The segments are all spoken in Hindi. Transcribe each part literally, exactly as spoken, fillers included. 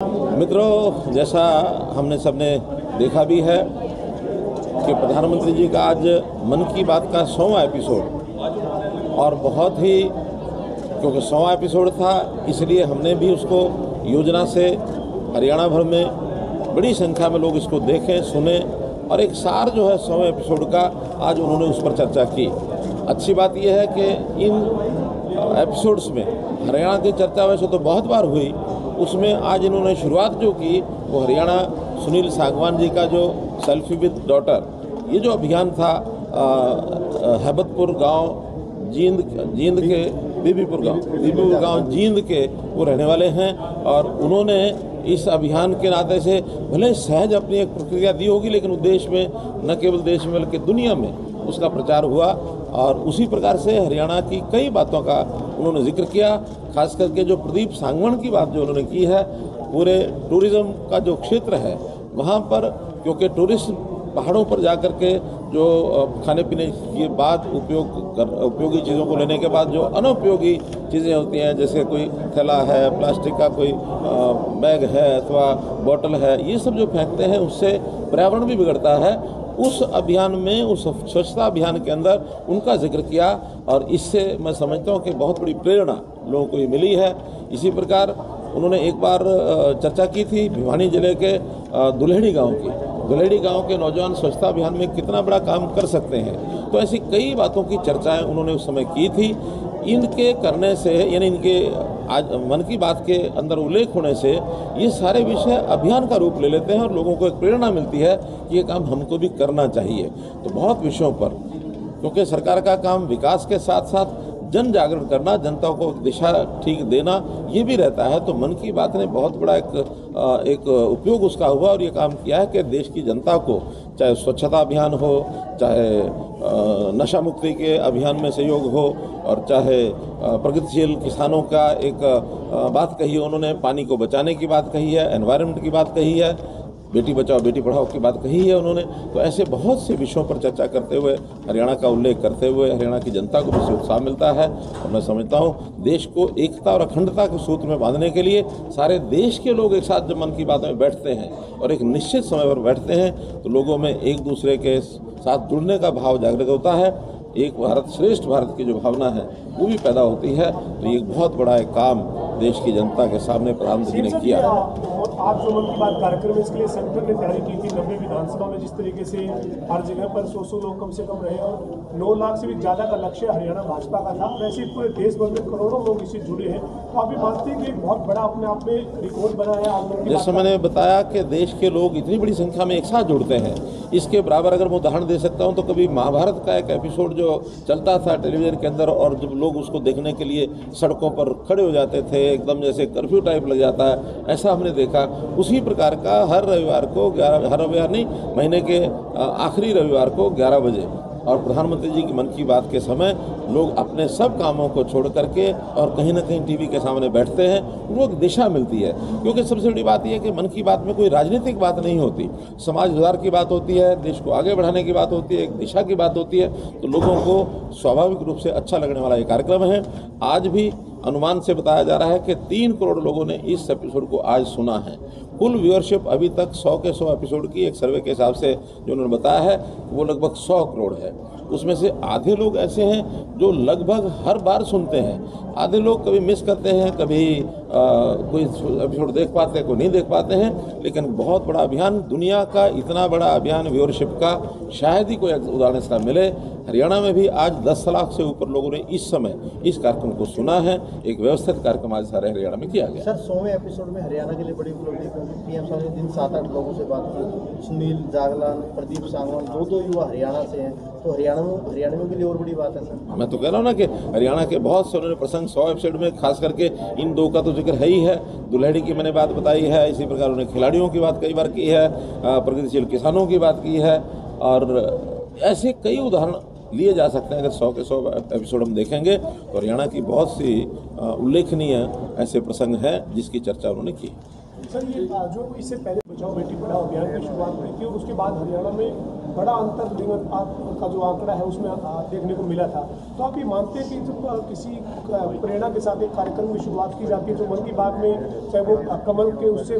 मित्रों, जैसा हमने सबने देखा भी है कि प्रधानमंत्री जी का आज मन की बात का सौवां एपिसोड, और बहुत ही क्योंकि सौवां एपिसोड था इसलिए हमने भी उसको योजना से हरियाणा भर में बड़ी संख्या में लोग इसको देखें, सुने, और एक सार जो है सौवें एपिसोड का आज उन्होंने उस पर चर्चा की। अच्छी बात यह है कि इन एपिसोड्स में हरियाणा की चर्चा वैसे तो बहुत बार हुई, उसमें आज इन्होंने शुरुआत जो की वो हरियाणा सुनील सांगवान जी का जो सेल्फी विद डॉटर, ये जो अभियान था हैबतपुर गांव जींद जींद के बीबीपुर गांव बीबीपुर गांव जींद के वो रहने वाले हैं, और उन्होंने इस अभियान के नाते से भले सहज अपनी एक प्रक्रिया दी होगी, लेकिन देश में, न केवल देश में बल्कि दुनिया में उसका प्रचार हुआ। और उसी प्रकार से हरियाणा की कई बातों का उन्होंने जिक्र किया, खास करके जो प्रदीप सांगवान की बात जो उन्होंने की है, पूरे टूरिज़्म का जो क्षेत्र है वहाँ पर, क्योंकि टूरिस्ट पहाड़ों पर जा कर के जो खाने पीने के बाद उपयोग कर उपयोगी चीज़ों को लेने के बाद जो अनुपयोगी चीज़ें होती हैं, जैसे कोई थैला है, प्लास्टिक का कोई बैग है अथवा बोतल है, ये सब जो फेंकते हैं उससे पर्यावरण भी बिगड़ता है। उस अभियान में, उस स्वच्छता अभियान के अंदर उनका जिक्र किया, और इससे मैं समझता हूँ कि बहुत बड़ी प्रेरणा लोगों को ये मिली है। इसी प्रकार उन्होंने एक बार चर्चा की थी भिवानी जिले के दुल्हेड़ी गांव की। दुल्हेड़ी गांव के नौजवान स्वच्छता अभियान में कितना बड़ा काम कर सकते हैं, तो ऐसी कई बातों की चर्चाएं उन्होंने उस समय की थी। इनके करने से, यानी इनके आज मन की बात के अंदर उल्लेख होने से ये सारे विषय अभियान का रूप ले लेते हैं और लोगों को एक प्रेरणा मिलती है कि ये काम हमको भी करना चाहिए। तो बहुत विषयों पर, क्योंकि सरकार का काम विकास के साथ साथ जन जागरण करना, जनता को दिशा ठीक देना, ये भी रहता है। तो मन की बात ने बहुत बड़ा एक एक उपयोग उसका हुआ, और ये काम किया है कि देश की जनता को, चाहे स्वच्छता अभियान हो, चाहे नशा मुक्ति के अभियान में सहयोग हो, और चाहे प्रगतिशील किसानों का एक बात कही है उन्होंने, पानी को बचाने की बात कही है, एनवायरनमेंट की बात कही है, बेटी बचाओ बेटी पढ़ाओ की बात कही है उन्होंने। तो ऐसे बहुत से विषयों पर चर्चा करते हुए, हरियाणा का उल्लेख करते हुए हरियाणा की जनता को भी उत्साह मिलता है। और मैं समझता हूँ देश को एकता और अखंडता के सूत्र में बांधने के लिए सारे देश के लोग एक साथ जब मन की बात में बैठते हैं और एक निश्चित समय पर बैठते हैं, तो लोगों में एक दूसरे के साथ जुड़ने का भाव जागृत होता है। एक भारत श्रेष्ठ भारत की जो भावना है वो भी पैदा होती है। तो ये बहुत बड़ा एक काम देश की जनता के सामने प्रधानमंत्री ने किया। आज जो मन की बात कार्यक्रम है, इसके लिए सेंटर ने तैयारी की थी। नब्बे विधानसभा में जिस तरीके से हर जगह पर सौ सौ लोग कम से कम रहे, और नौ लाख से भी ज्यादा का लक्ष्य हरियाणा भाजपा का था। वैसे ही पूरे देश भर में करोड़ों लोग इससे जुड़े हैं। तो आप भी मानते हैं कि एक बहुत बड़ा अपने आप में रिकॉर्ड बना है आज। जैसे मैंने बताया कि देश के लोग इतनी बड़ी संख्या में एक साथ जुड़ते हैं, इसके बराबर अगर मैं उदाहरण दे सकता हूँ तो कभी महाभारत का एक एपिसोड जो चलता था टेलीविजन के अंदर, और जब लोग उसको देखने के लिए सड़कों पर खड़े हो जाते थे, एकदम जैसे कर्फ्यू टाइप लग जाता है, ऐसा हमने देखा। उसी प्रकार का हर रविवार को ग्यारह हर रविवार नहीं महीने के आखिरी रविवार को ग्यारह बजे और प्रधानमंत्री जी की मन की बात के समय लोग अपने सब कामों को छोड़ करके और कहीं ना कहीं टीवी के सामने बैठते हैं। उनको एक दिशा मिलती है, क्योंकि सबसे बड़ी बात यह है कि मन की बात में कोई राजनीतिक बात नहीं होती, समाज सुधार की बात होती है, देश को आगे बढ़ाने की बात होती है, एक दिशा की बात होती है। तो लोगों को स्वाभाविक रूप से अच्छा लगने वाला ये कार्यक्रम है। आज भी अनुमान से बताया जा रहा है कि तीन करोड़ लोगों ने इस एपिसोड को आज सुना है। कुल व्यूअरशिप अभी तक सौ के सौ एपिसोड की एक सर्वे के हिसाब से जो उन्होंने बताया है वो लगभग सौ करोड़ है। उसमें से आधे लोग ऐसे हैं जो लगभग हर बार सुनते हैं, आधे लोग कभी मिस करते हैं, कभी आ, कोई एपिसोड देख पाते हैं, कोई नहीं देख पाते हैं। लेकिन बहुत बड़ा अभियान, दुनिया का इतना बड़ा अभियान व्यूअरशिप का शायद ही कोई उदाहरण इसका मिले। हरियाणा में भी आज दस लाख से ऊपर लोगों ने इस समय इस कार्यक्रम को सुना है। एक व्यवस्थित कार्यक्रम आज सारे हरियाणा में किया गया। सर, सौवें एपिसोड में हरियाणा के लिए बड़ी उपलब्धि, पीएम साहब ने दिन सात आठ लोगों से बात की। सुनील जागलान, प्रदीप सांगवान, दो दो युवा हरियाणा से हैं, तो हरियाणा में हरियाणा के लिए और बड़ी बात है सर। मैं तो कह रहा हूँ ना कि हरियाणा के बहुत से उन्होंने प्रसंग सौ एपिसोड में, खास करके इन दो का तो जिक्र है ही है। दुल्हेड़ी की मैंने बात बताई है, इसी प्रकार उन्होंने खिलाड़ियों की बात कई बार की है, प्रगतिशील किसानों की बात की है, और ऐसे कई उदाहरण लिए जा सकते हैं। अगर सौ के सौ एपिसोड हम देखेंगे तो हरियाणा की बहुत सी उल्लेखनीय ऐसे प्रसंग हैं जिसकी चर्चा उन्होंने की। सर, ये जो इससे पहले बचाओ बेटी पढ़ाओ अभियान की शुरुआत हुई थी और उसके बाद हरियाणा में बड़ा अंतर लिंग का जो आंकड़ा है उसमें देखने को मिला था। तो आप ये मानते हैं कि जब किसी प्रेरणा के साथ एक कार्यक्रम की शुरुआत की जाती है जो मन की बात में चाहे वो कमल के उससे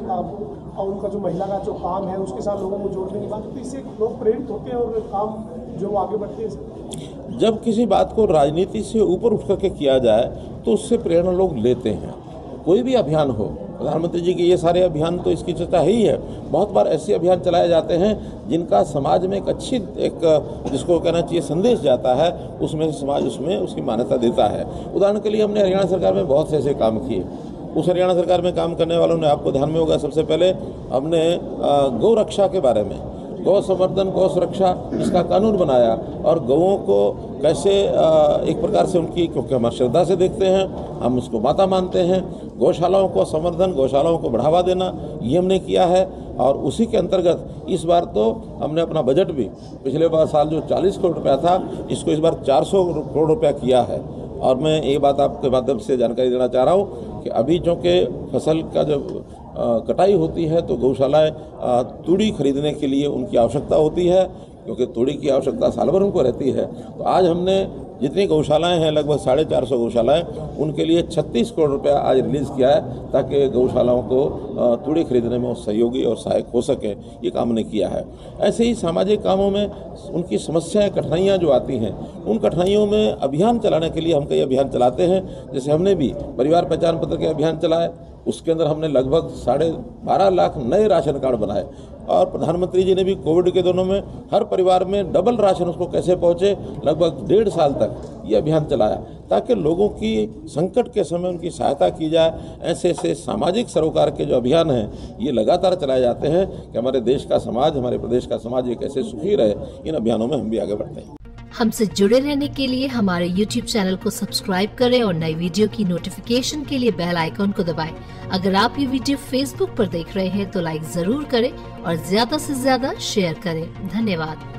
उनका जो महिला का जो काम है उसके साथ लोगों को जोड़ने की बात होती है, इससे लोग प्रेरित होते हैं और काम जो आगे बढ़ते हैं। जब किसी बात को राजनीति से ऊपर उठ करके किया जाए तो उससे प्रेरणा लोग लेते हैं। कोई भी अभियान हो, प्रधानमंत्री जी के ये सारे अभियान तो इसकी चर्चा है ही है। बहुत बार ऐसे अभियान चलाए जाते हैं जिनका समाज में एक अच्छी एक जिसको कहना चाहिए संदेश जाता है, उसमें समाज उसमें उसकी मान्यता देता है। उदाहरण के लिए हमने हरियाणा सरकार में बहुत से ऐसे काम किए। उस हरियाणा सरकार में काम करने वालों ने, आपको ध्यान में होगा, सबसे पहले हमने गौ रक्षा के बारे में, गौ संवर्धन गौ सुरक्षा इसका कानून बनाया और गौओं को कैसे एक प्रकार से उनकी, क्योंकि हम श्रद्धा से देखते हैं, हम उसको माता मानते हैं, गौशालाओं को संवर्धन, गौशालाओं को बढ़ावा देना, ये हमने किया है। और उसी के अंतर्गत इस बार तो हमने अपना बजट भी पिछले बार साल जो चालीस करोड़ रुपया था इसको इस बार चार सौ करोड़ रुपया किया है। और मैं ये बात आपके माध्यम से जानकारी देना चाह रहा हूँ कि अभी जो कि फसल का जब कटाई होती है तो गौशालाएँ तूड़ी खरीदने के लिए उनकी आवश्यकता होती है, क्योंकि तूड़ी की आवश्यकता साल भर उनको रहती है। तो आज हमने जितनी गौशालाएं हैं, लगभग साढ़े चार सौ गौशालाएं, उनके लिए छत्तीस करोड़ रुपया आज रिलीज़ किया है ताकि गौशालाओं को तूड़ी खरीदने में सहयोगी और सहायक हो सके, ये काम ने किया है। ऐसे ही सामाजिक कामों में उनकी समस्याएं, कठिनाइयां जो आती हैं, उन कठिनाइयों में अभियान चलाने के लिए हम कई अभियान चलाते हैं। जैसे हमने भी परिवार पहचान पत्र के अभियान चलाए, उसके अंदर हमने लगभग साढ़े बारह लाख नए राशन कार्ड बनाए और प्रधानमंत्री जी ने भी कोविड के दिनों में हर परिवार में डबल राशन उसको कैसे पहुंचे, लगभग डेढ़ साल तक ये अभियान चलाया ताकि लोगों की संकट के समय उनकी सहायता की जाए। ऐसे ऐसे सामाजिक सरोकार के जो अभियान हैं ये लगातार चलाए जाते हैं कि हमारे देश का समाज, हमारे प्रदेश का समाज ये कैसे सुखी रहे। इन अभियानों में हम भी आगे बढ़ते हैं। हमसे जुड़े रहने के लिए हमारे यूट्यूब चैनल को सब्सक्राइब करें और नई वीडियो की नोटिफिकेशन के लिए बेल आइकॉन को दबाएं। अगर आप ये वीडियो फेसबुक पर देख रहे हैं तो लाइक जरूर करें और ज्यादा से ज्यादा शेयर करें। धन्यवाद।